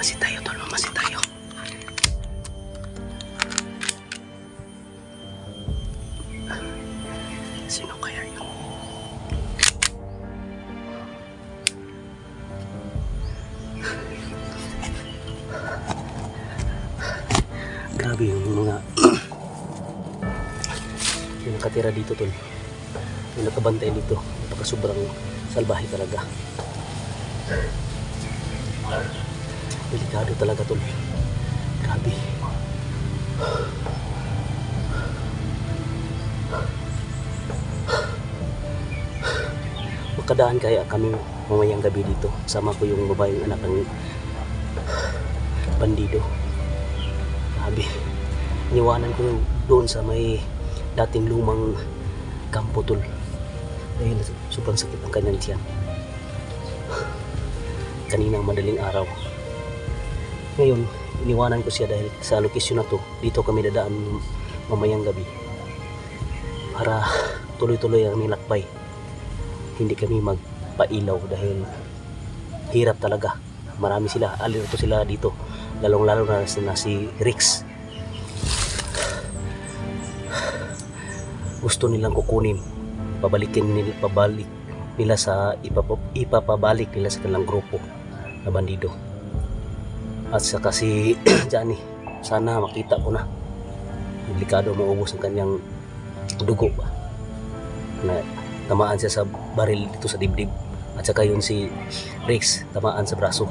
Mamasid tayo, tol. Mamasid tayo. Sino kaya yun? Grabe yung mga yung nakatira dito, tol. Yung nakabantay dito. Napaka sobrang salbahe talaga. Delikado talaga, tol. Grabe. Makadaan kaya kami mamayang gabi dito. Sama ko yung babaeng anak ng bandido. Grabe. Iniwanan ko doon sa may dating lumang kampo, tol. Dahil sobrang sakit ang kanyang tiyan. Kaninang madaling araw. Ngayon, iniwanan ko siya dahil sa lokasyon na to, dito kami dadaan mamayang gabi. Para tuloy-tuloy ang nilakbay. Hindi kami magpailaw dahil hirap talaga. Marami sila, alirto sila dito. Lalong-lalo na si Rex. Gusto nilang kukunin. Pabalik nila sa ipapabalik nila sa kanilang grupo na bandido. At saka si Johnny, sana makita ko na. Delikado maubos ang kanyang dugo ba. Na tamaan siya sa baril dito sa dibdib. At saka yun si Rex, tamaan sa braso.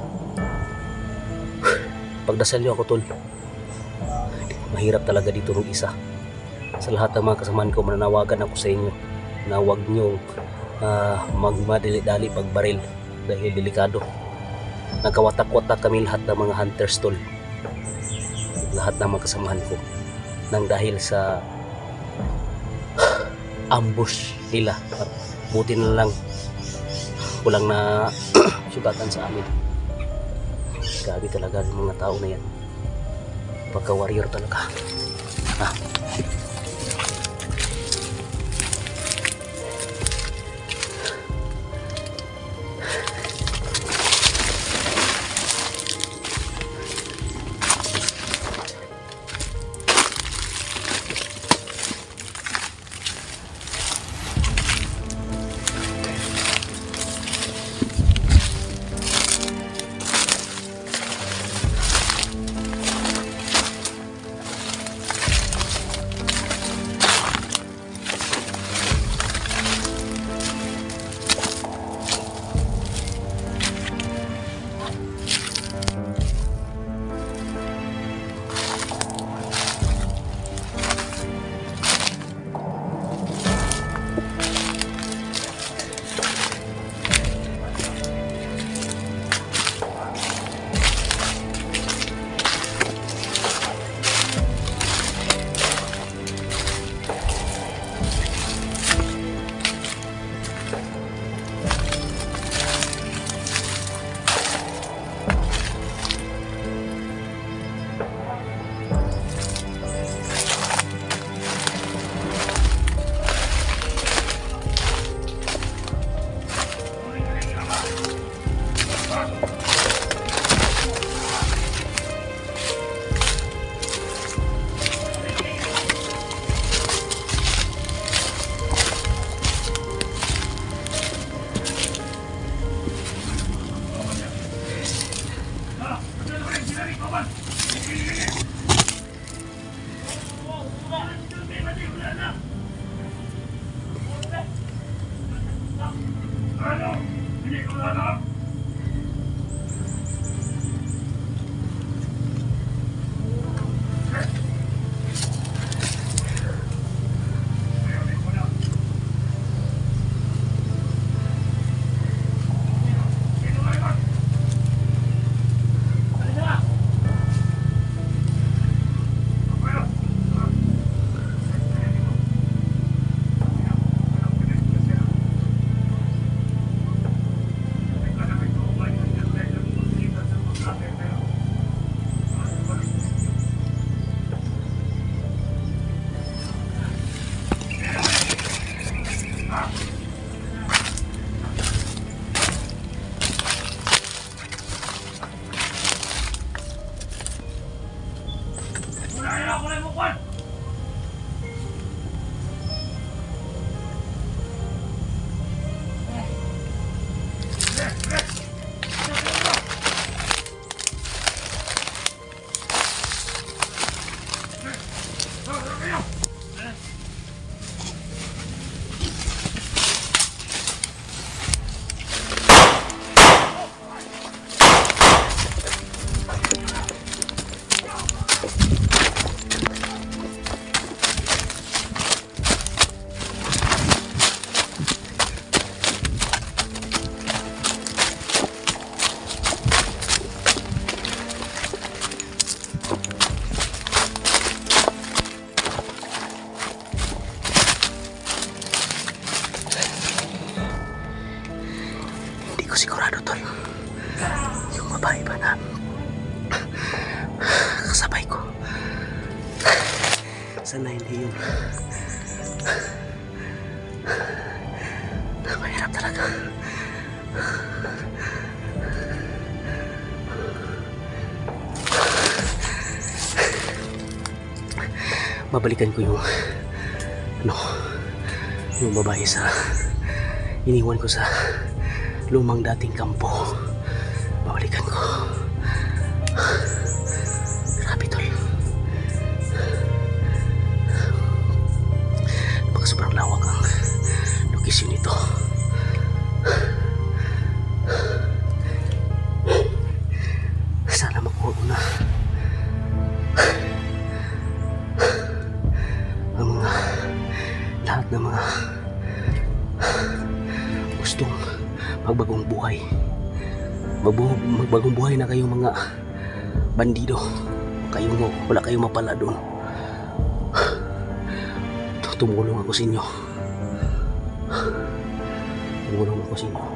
Pagdasal niyo ako, tol. Mahirap talaga dito nung isa. Sa lahat ng mga kasamahan ko, mananawagan ako sa inyo na huwag nyo magmadali-dali pagbaril dahil delikado. Nagkawatak-watak kami lahat ng mga hunters, tol. Lahat ng mga kasamahan ko nang dahil sa ambush nila. Buti na lang kulang na sugatan sa amin. Grabe talaga yung mga tao na yan. Pagka-warrior talaga. Sigurado tol, yung babae ba na kasabay ko, sana hindi yun. Mahirap talaga. Babalikan ko yung babae sa iniwan ko sa lumang dating kampo. Babalikan ko. Grabe tol. Baka sobrang lawak ang lokasyon nito. Sana makuha ko na ang mga lahat ng mga gustong magbagong buhay. Magbagong buhay na kayo mga bandido. Wala kayong mapala doon. Tumulong ako sa inyo. Tumulong ako sa inyo.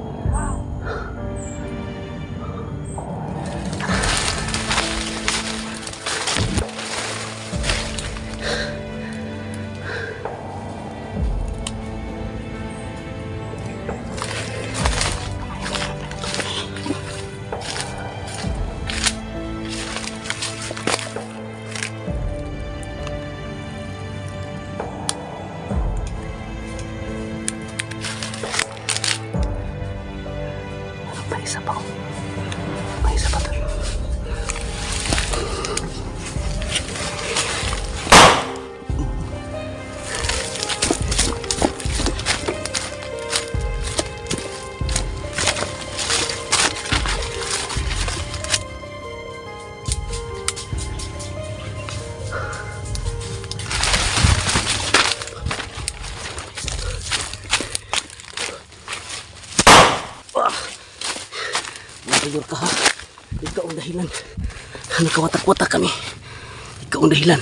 May isa pa tol. Mayor ka ha. Ikaw ang dahilan. Nagkawatak-watak kami. Ikaw ang dahilan.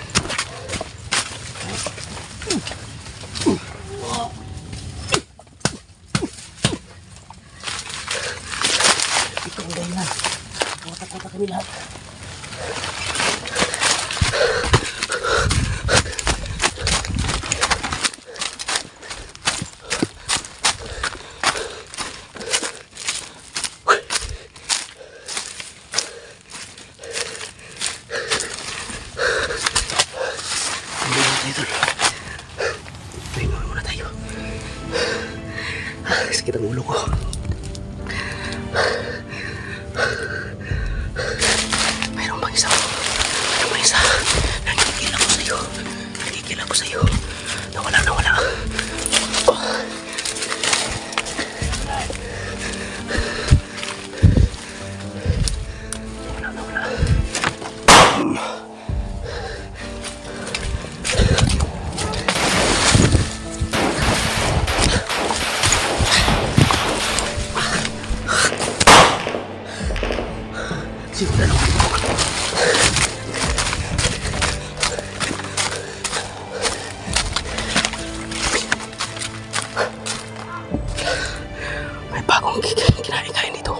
Ikaw ang dahilan. Nagkawatak-watak kami lahat. Pahinga muna tayo. Sakit ang ulo ko. Mayroon bang isa? Mayroon bang isa? Nagkikila ko sa'yo. Nagkikila ko sa'yo. Nawala. Siguro naman po. May bagong kinain dito.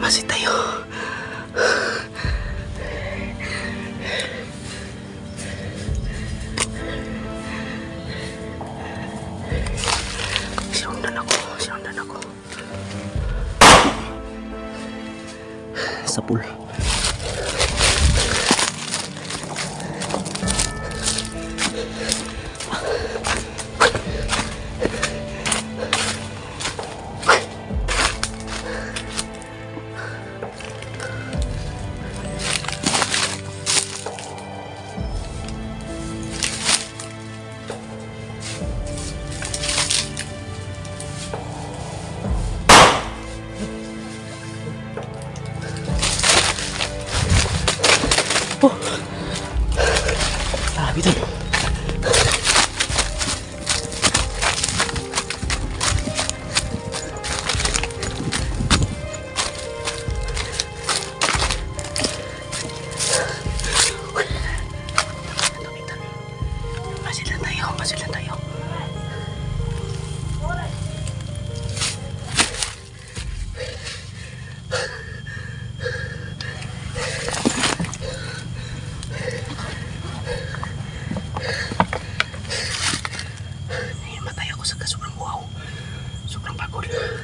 kasi tayo. Sinundan ako. Sa pool. Oh, grabe ito. Masil lang tayo. Matay ako sa sobrang wow. Sobrang pagod.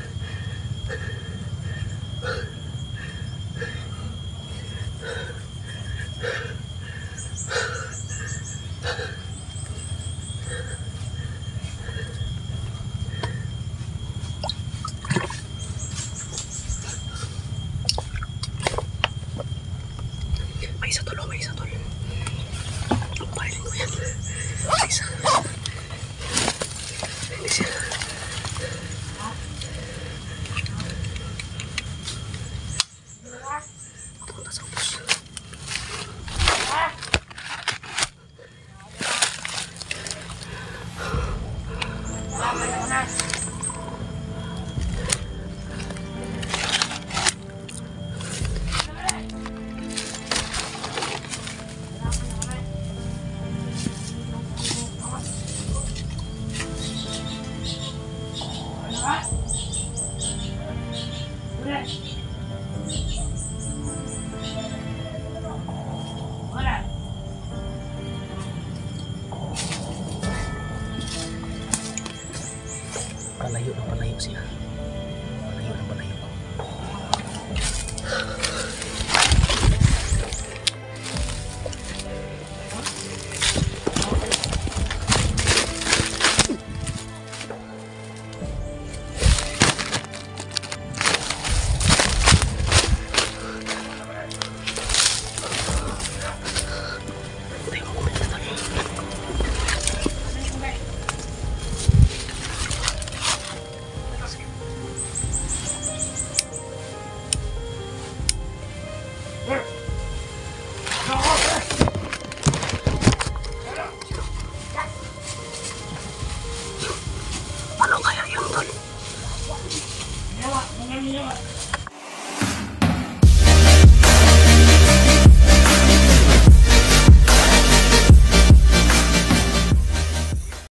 May isa tol. Ang piling ko yan. May isa. Hindi siya. Punta sa ubos. Palayo siya. Palayo. Ano kaya yun, tol?